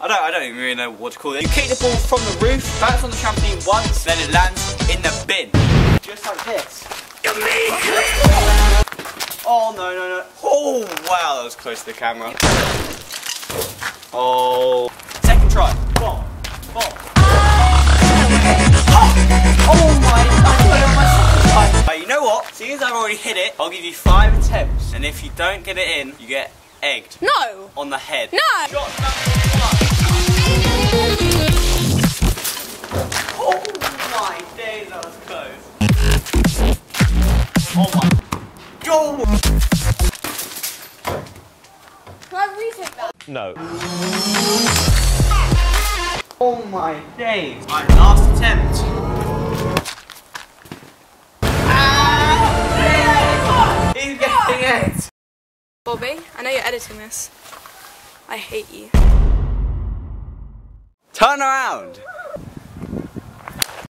I don't even really know what to call it. You kick the ball from the roof, bounce on the trampoline once, then it lands in the bin. Just like this. Oh no, no, no. Oh wow, that was close to the camera. Oh. Second try. Boom. Boom. Oh my god, you know what? Seeing as I've already hit it, I'll give you 5 attempts. And if you don't get it in, you get egged. No. On the head. No. Shot number 1. Oh my days, that was close. Oh my god. Can I retake that? No. Oh my days. My last attempt. He's getting it. Bobby, I know you're editing this. I hate you. Turn around.